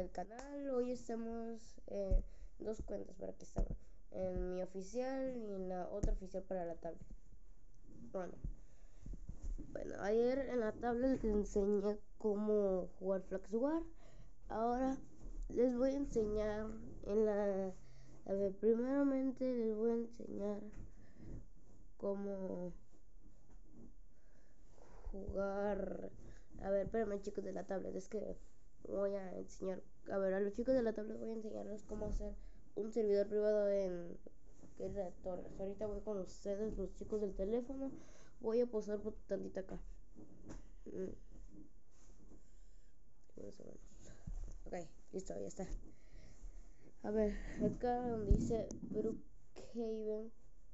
al canal. Hoy estamos en dos cuentas para que estamos, en mi oficial y en la otra oficial para la tablet. Bueno, ayer en la tablet les enseñé cómo jugar Flax War. Ahora les voy a enseñar a ver, primeramente les voy a enseñar cómo jugar. A ver, espérame, chicos de la tablet, es que voy a enseñar, a ver, a los chicos de la tablet voy a enseñarles cómo hacer un servidor privado en Guerra de Torres. Ahorita voy con ustedes, los chicos del teléfono. Voy a posar por tantita acá. Ok, listo, ya está. A ver, acá donde dice Brookhaven,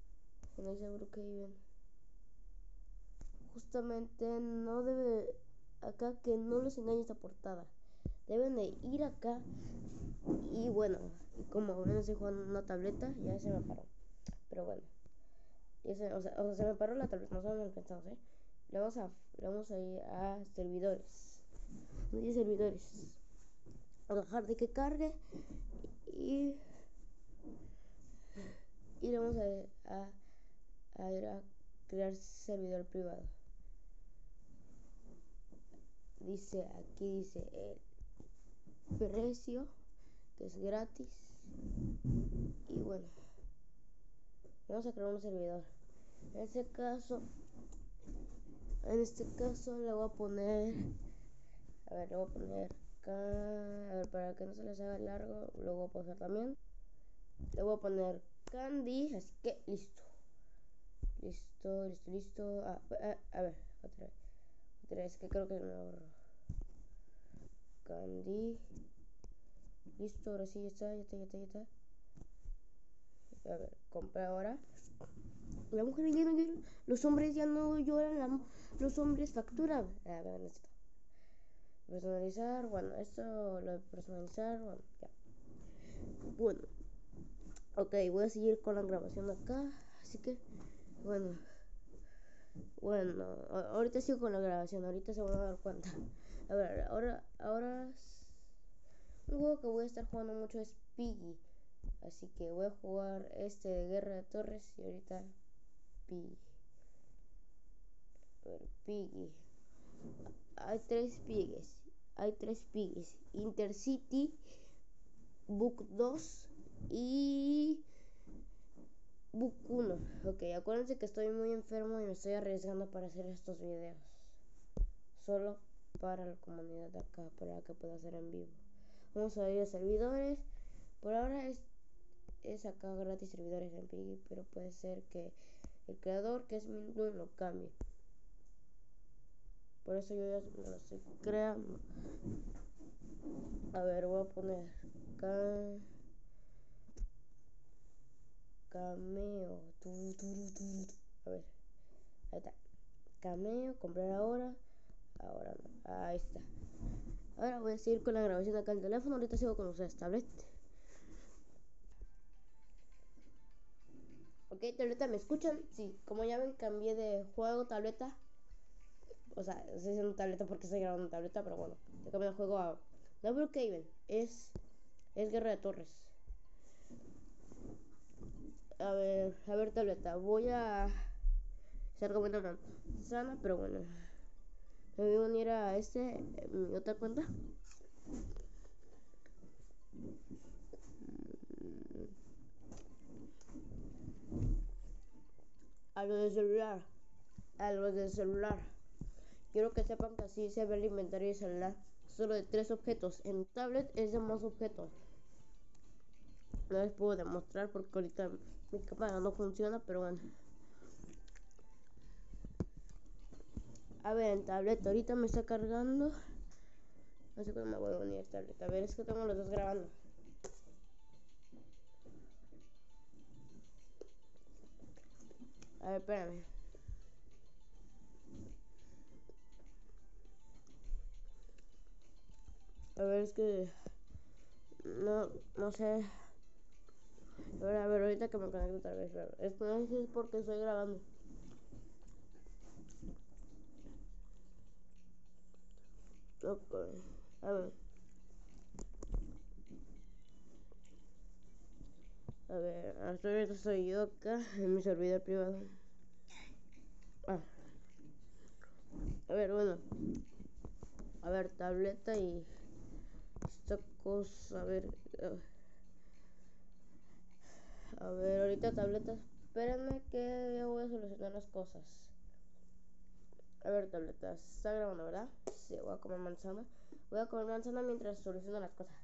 justamente no debe, acá que no les engañe esta portada. Deben de ir acá. Y bueno, como ven, estoy jugando una tableta. Ya se me paró, pero bueno, o sea, se me paró la tableta. No son pensados, le vamos a ir a servidores. No hay servidores. Vamos a dejar de que cargue. Y le vamos a ir a crear servidor privado. Aquí dice el precio, que es gratis. Y bueno, vamos a crear un servidor. En este caso le voy a poner, a ver, le voy a poner acá, a ver, para que no se les haga largo, lo voy a pausar también. Le voy a poner Candy, así que listo. A ver, otra vez, que creo que me ahorro. Candy. Listo, ahora sí, ya está. A ver, compra ahora. La mujer ya no llora. Los hombres ya no lloran. Los hombres facturan. A ver, necesito personalizar. Bueno, esto lo de personalizar. Bueno, ya. Bueno, ok, voy a seguir con la grabación acá. Así que, bueno, ahorita sigo con la grabación. Ahorita se van a dar cuenta. A ver, ahora un juego que voy a estar jugando mucho es Piggy. Así que voy a jugar este de Guerra de Torres y ahorita Piggy. A ver, Piggy. Hay tres Piggies. Intercity, Book 2 y Book 1. Ok, acuérdense que estoy muy enfermo y me estoy arriesgando para hacer estos videos. Solo para la comunidad de acá, para que pueda hacer en vivo. Vamos a ir a servidores. Por ahora es acá gratis servidores en Piggy, pero puede ser que el creador, que es Milton, lo cambie. Por eso yo ya me lo estoy creando. A ver, voy a poner cameo. A ver, ahí está. Cameo, comprar ahora. Ahora no, ahí está. Ahora voy a seguir con la grabación acá en el teléfono. Ahorita sigo con ustedes, tablet. Ok, tableta, ¿me escuchan? Sí, como ya ven, cambié de juego, tableta. O sea, estoy haciendo tableta porque estoy grabando tableta, pero bueno, te cambié de juego a Brookhaven. Es Guerra de Torres. A ver, tableta, voy a estar comiendo una sana, pero bueno, me voy a unir a mi otra cuenta. A lo de celular. Quiero que sepan que así se ve el inventario de celular. Solo de 3 objetos. En tablet es de más objetos. No les puedo demostrar porque ahorita mi cámara no funciona, pero bueno. A ver, en tablet ahorita me está cargando. No sé cuándo me voy a unir a tablet. A ver, es que tengo los dos grabando. A ver, espérame. A ver, es que no sé. A ver, ahorita que me conecto otra vez. Esto no sé si es porque estoy grabando. Ok, a ver. Ahorita soy yo acá en mi servidor privado. A ver, bueno. A ver, tableta y esta cosa. A ver, ahorita tableta. Espérenme que ya voy a solucionar las cosas. A ver, tableta. Está grabando, ¿verdad? Sí, voy a comer manzana. Voy a comer manzana mientras soluciono las cosas.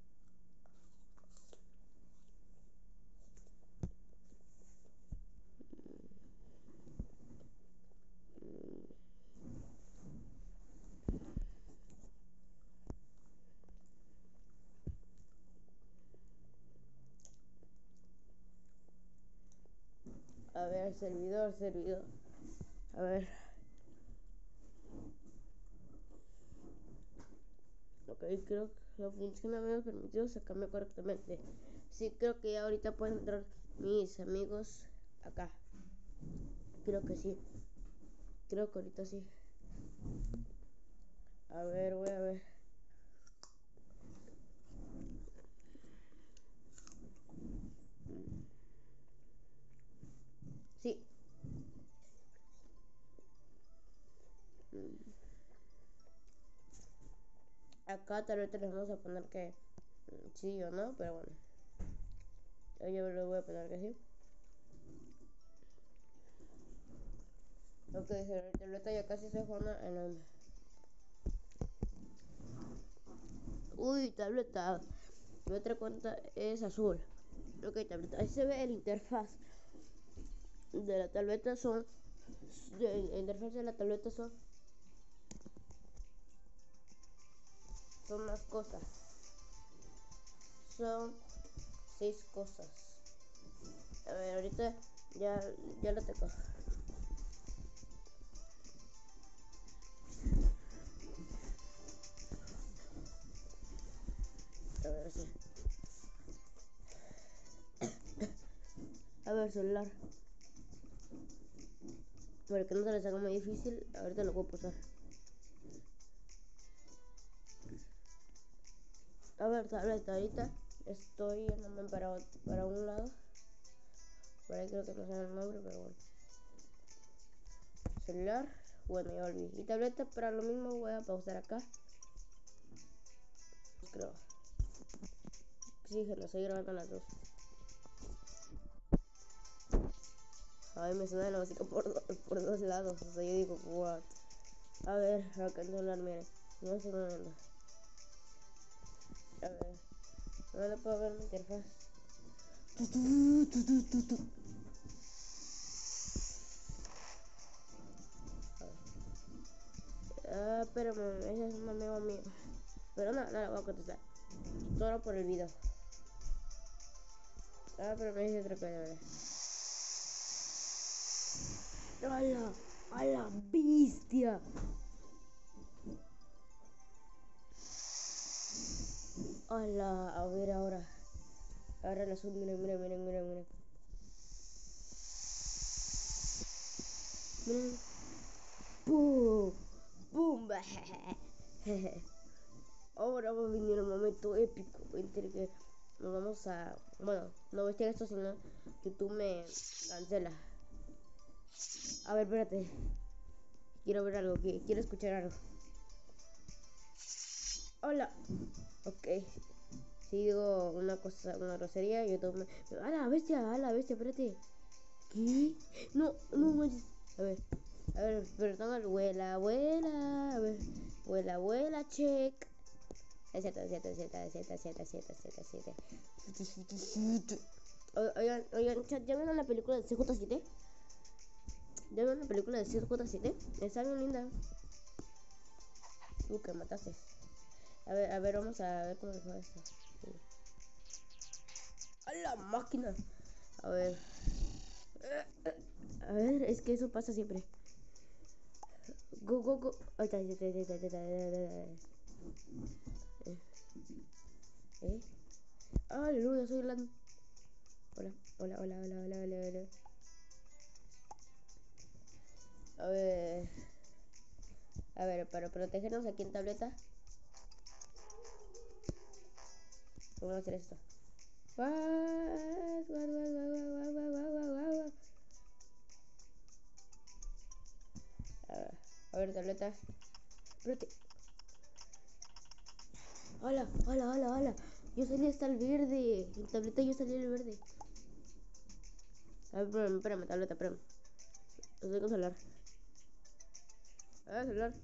A ver, servidor. A ver. Ok, creo que la función me ha permitido sacarme correctamente. Sí, creo que ya ahorita pueden entrar mis amigos acá. Creo que sí. Creo que ahorita sí. A ver, voy a ver. Sí. Acá tal vez les vamos a poner que sí o no, pero bueno. Yo le voy a poner que sí. Ok, la tableta ya casi se juega en el... Uy, tableta. Mi otra cuenta es azul. Ok, tableta. Ahí se ve el interfaz de la tableta son... El interfaz de la tableta son más cosas. Son 6 cosas. A ver, ahorita ya lo tengo. A ver, sí. A ver, celular. Para que no se les haga muy difícil, ahorita lo puedo pasar. A ver, tableta, ahorita estoy yéndome para un lado. Por ahí creo que no sabe el nombre, pero bueno. Celular, bueno, ya volví. Y tableta, para lo mismo voy a pausar acá. Creo. Sí, que no estoy grabando las dos. Ay, me suena la música por dos lados. O sea, yo digo, what. A ver, acá el celular, miren. No se me viendo. A ver. No le puedo ver mi interfaz. Espérame, ese es un amigo mío. Pero no le voy a contestar. Solo por el video. Pero me dice otra cosa. ¡A la bestia! A ver ahora. Ahora el azul, miren. Miren. ¡Pum! ¡Pum! Ahora va a venir el momento épico entre que nos vamos a... Bueno, no voy a esto, sino YouTube me cancela. A ver, espérate. Quiero ver algo, quiero escuchar algo. Hola. Ok. Si digo una grosería, YouTube me... ¡A la bestia, espérate! ¿Qué? No manches. A ver, perdón, vuela. A ver, vuela, check. Z. Oigan, chat, ¿ya vieron la película de CJ7? ¿Ya vieron la película de CJ7? Está bien linda. Que mataste. A ver, vamos a ver cómo se juega esto. ¡A la máquina! A ver, es que eso pasa siempre. Go. Ahí está. Aleluya, soy la... Hola. A ver, para protegernos aquí en tableta, vamos a hacer esto. ver, tableta. Espérate. Hola, hola, hola, hola. Yo salí hasta el verde. En tableta yo salí al verde. A ver, espérame, tableta, espérame. No tengo celular. Celular.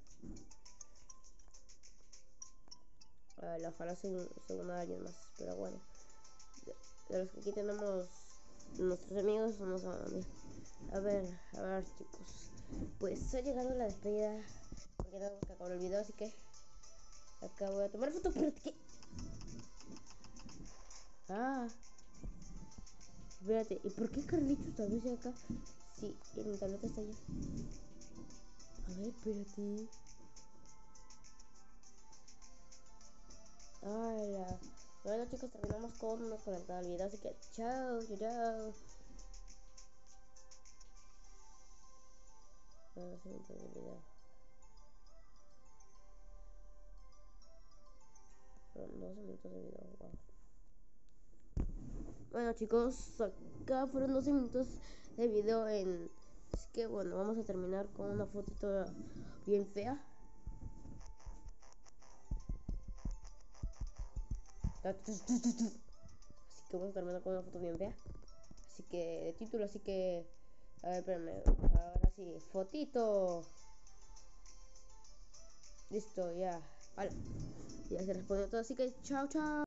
Ojalá se una a alguien más. Pero bueno. De los que aquí tenemos nuestros amigos, somos a ver, chicos. Pues ha llegado la despedida. Porque tenemos que acabar el video, así que acá voy a tomar foto. Espérate, espérate, ¿y por qué Carlitos también está acá? Sí, mi tableta está allá. A ver, espérate. Hola. Bueno, chicos, terminamos con una conectada al video, así que chao, chao. Bueno, 12 minutos de video. Fueron 12 minutos de video, wow. Bueno, chicos, acá fueron 12 minutos de video en... Así que bueno, vamos a terminar con una fotito bien fea. Así que vamos a terminar con una foto bien fea. Así que, de título, así que... A ver, espérame. Ahora sí, fotito. Listo, ya. Vale. Ya se respondió todo, así que chao, chao.